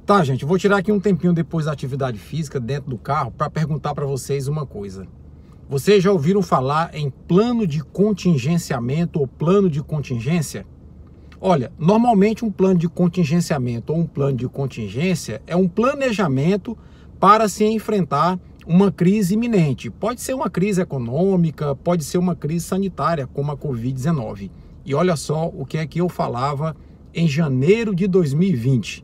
Tá, gente, eu vou tirar aqui um tempinho depois da atividade física dentro do carro para perguntar para vocês uma coisa. Vocês já ouviram falar em plano de contingenciamento ou plano de contingência? Olha, normalmente um plano de contingenciamento ou um plano de contingência é um planejamento para se enfrentar uma crise iminente. Pode ser uma crise econômica, pode ser uma crise sanitária, como a Covid-19. E olha só o que é que eu falava em janeiro de 2020.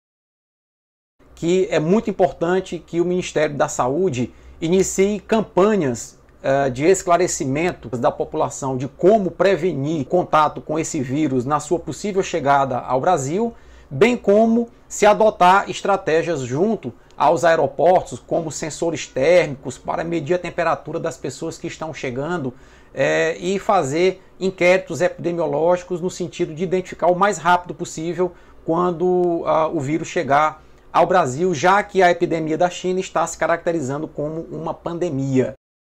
Que é muito importante que o Ministério da Saúde inicie campanhas de esclarecimento da população de como prevenir contato com esse vírus na sua possível chegada ao Brasil, bem como se adotar estratégias junto aos aeroportos, como sensores térmicos para medir a temperatura das pessoas que estão chegando e fazer inquéritos epidemiológicos no sentido de identificar o mais rápido possível quando o vírus chegar ao Brasil, já que a epidemia da China está se caracterizando como uma pandemia.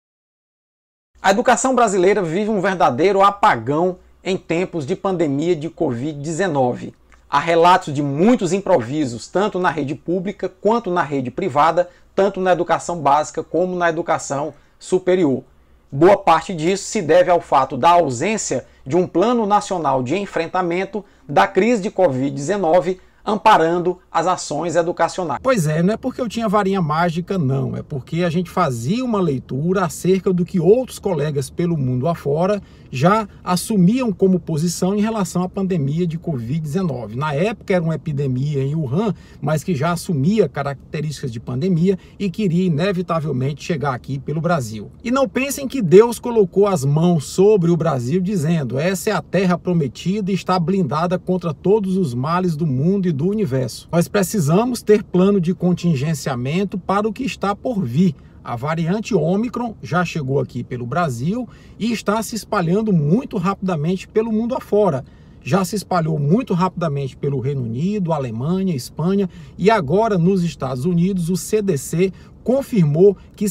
A educação brasileira vive um verdadeiro apagão em tempos de pandemia de Covid-19. Há relatos de muitos improvisos, tanto na rede pública quanto na rede privada, tanto na educação básica como na educação superior. Boa parte disso se deve ao fato da ausência de um plano nacional de enfrentamento da crise de Covid-19, amparando as ações educacionais. Pois é, não é porque eu tinha varinha mágica, não. É porque a gente fazia uma leitura acerca do que outros colegas pelo mundo afora já assumiam como posição em relação à pandemia de Covid-19. Na época era uma epidemia em Wuhan, mas que já assumia características de pandemia e queria inevitavelmente chegar aqui pelo Brasil. E não pensem que Deus colocou as mãos sobre o Brasil dizendo: essa é a terra prometida e está blindada contra todos os males do mundo e do universo. Nós precisamos ter plano de contingenciamento para o que está por vir. A variante Ômicron já chegou aqui pelo Brasil e está se espalhando muito rapidamente pelo mundo afora. Já se espalhou muito rapidamente pelo Reino Unido, Alemanha, Espanha e agora nos Estados Unidos o CDC confirmou que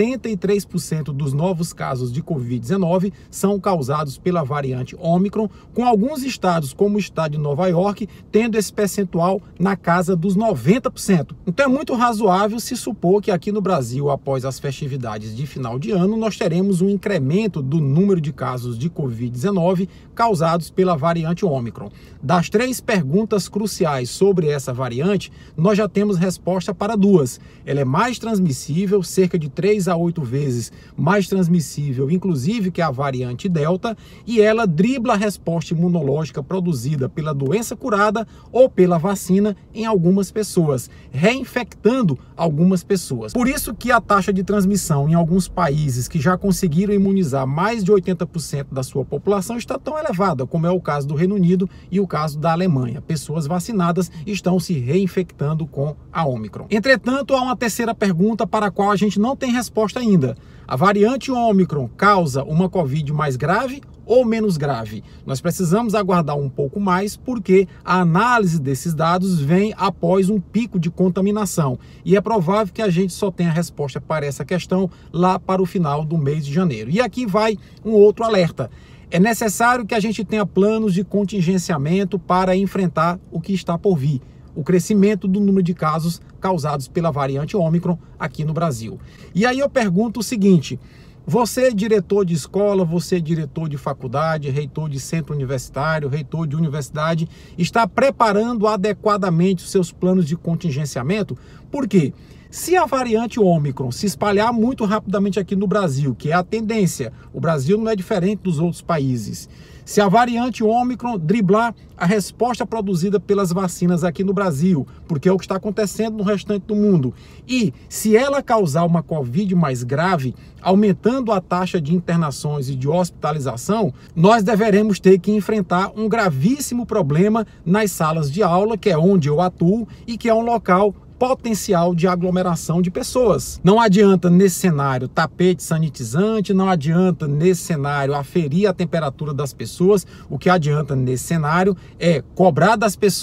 73% dos novos casos de Covid-19 são causados pela variante Ômicron, com alguns estados, como o estado de Nova York, tendo esse percentual na casa dos 90%. Então é muito razoável se supor que aqui no Brasil, após as festividades de final de ano, nós teremos um incremento do número de casos de Covid-19 causados pela variante Ômicron. Das 3 perguntas cruciais sobre essa variante, nós já temos resposta para 2. Ela é mais transmissível, cerca de 3 a 8 vezes mais transmissível, inclusive que a variante Delta, e ela dribla a resposta imunológica produzida pela doença curada ou pela vacina em algumas pessoas, reinfectando algumas pessoas. Por isso que a taxa de transmissão em alguns países que já conseguiram imunizar mais de 80% da sua população está tão elevada, como é o caso do Reino Unido e o caso da Alemanha. Pessoas vacinadas estão se reinfectando com a Ômicron. Entretanto, há uma terceira pergunta para a qual a gente não tem resposta ainda. A variante Ômicron causa uma Covid mais grave ou menos grave? Nós precisamos aguardar um pouco mais porque a análise desses dados vem após um pico de contaminação e é provável que a gente só tenha a resposta para essa questão lá para o final do mês de janeiro. E aqui vai um outro alerta. É necessário que a gente tenha planos de contingenciamento para enfrentar o que está por vir, o crescimento do número de casos causados pela variante Ômicron aqui no Brasil. E aí eu pergunto o seguinte: você, diretor de escola, você, diretor de faculdade, reitor de centro universitário, reitor de universidade, está preparando adequadamente os seus planos de contingenciamento? Por quê? Se a variante Ômicron se espalhar muito rapidamente aqui no Brasil, que é a tendência, o Brasil não é diferente dos outros países. Se a variante Ômicron driblar a resposta produzida pelas vacinas aqui no Brasil, porque é o que está acontecendo no restante do mundo, e se ela causar uma Covid mais grave, aumentando a taxa de internações e de hospitalização, nós deveremos ter que enfrentar um gravíssimo problema nas salas de aula, que é onde eu atuo e que é um local potencial de aglomeração de pessoas. Não adianta nesse cenário tapete sanitizante, não adianta nesse cenário aferir a temperatura das pessoas, o que adianta nesse cenário é cobrar das pessoas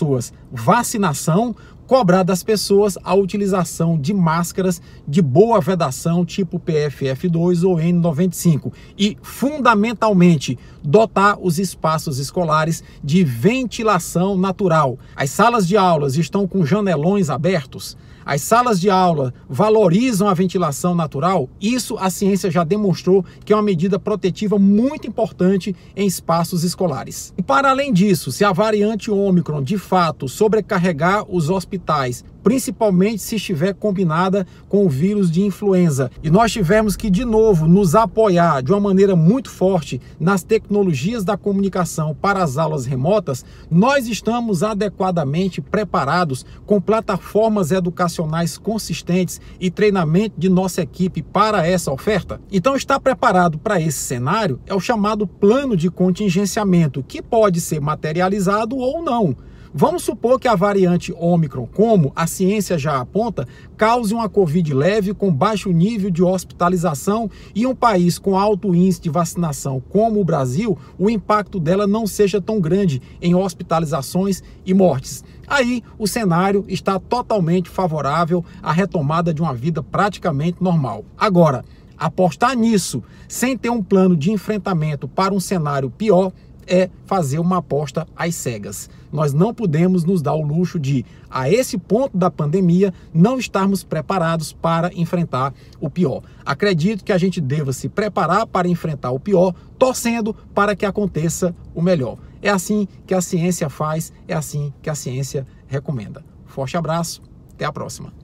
vacinação, cobrar das pessoas a utilização de máscaras de boa vedação, tipo PFF2 ou N95. E, fundamentalmente, dotar os espaços escolares de ventilação natural. As salas de aulas estão com janelões abertos. As salas de aula valorizam a ventilação natural. Isso a ciência já demonstrou que é uma medida protetiva muito importante em espaços escolares. E para além disso, se a variante Ômicron de fato sobrecarregar os hospitais, principalmente se estiver combinada com o vírus de influenza, e nós tivermos que de novo nos apoiar de uma maneira muito forte nas tecnologias da comunicação para as aulas remotas, nós estamos adequadamente preparados com plataformas educacionais consistentes e treinamento de nossa equipe para essa oferta? Então, estar preparado para esse cenário é o chamado plano de contingenciamento, que pode ser materializado ou não. Vamos supor que a variante Ômicron, como a ciência já aponta, cause uma Covid leve com baixo nível de hospitalização e um país com alto índice de vacinação como o Brasil, o impacto dela não seja tão grande em hospitalizações e mortes. Aí o cenário está totalmente favorável à retomada de uma vida praticamente normal. Agora, apostar nisso sem ter um plano de enfrentamento para um cenário pior é fazer uma aposta às cegas. Nós não podemos nos dar o luxo de, a esse ponto da pandemia, não estarmos preparados para enfrentar o pior. Acredito que a gente deva se preparar para enfrentar o pior, torcendo para que aconteça o melhor. É assim que a ciência faz, é assim que a ciência recomenda. Forte abraço, até a próxima.